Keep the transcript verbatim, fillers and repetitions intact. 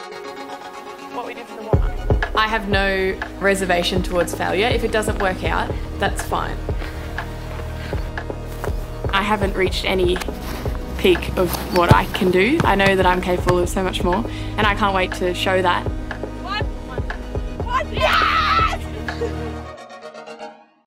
What we did for the warm-up. I have no reservation towards failure. If it doesn't work out, that's fine. I haven't reached any peak of what I can do. I know that I'm capable of so much more, and I can't wait to show that. One, one, one, yeah!